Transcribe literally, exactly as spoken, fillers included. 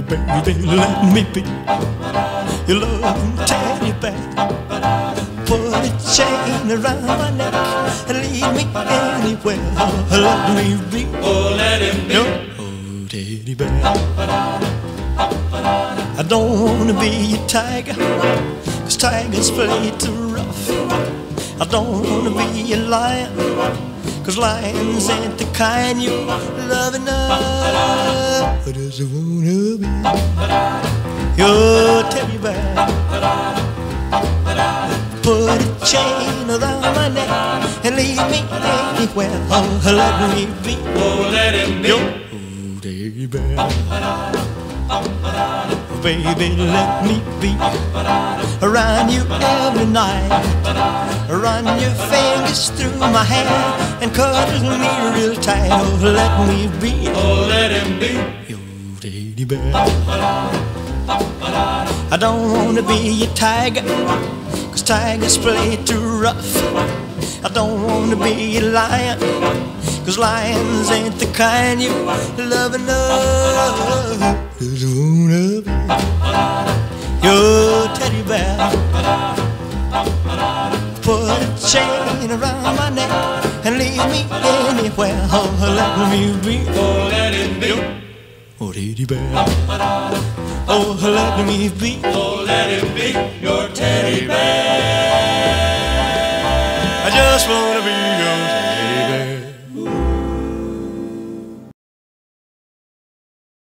baby, let me be your loving teddy bear. Put a chain around my neck and lead me anywhere. Let me be, oh, let him be your oh, teddy bear. I don't wanna be a tiger, 'cause tigers play too rough. I don't wanna be a lion, 'cause lions ain't the kind you love enough. I just wanna be your teddy bear. Put a chain around my neck and lead me anywhere. Oh, let me be, oh, let him be your oh, teddy bear. Baby, let me be around you every night. Run your fingers through my hair and cuddle me real tight. Oh, let me be, oh, let him be your teddy bear. I don't wanna be a tiger, 'cause tigers play too rough. I don't wanna be a lion, 'cause lions ain't the kind you love enough. Just wanna be your teddy bear. Put a chain around my neck and lead me anywhere. Oh, let me be, oh, let him be oh, teddy bear. Oh, let me be, oh, let him be your teddy bear. I just want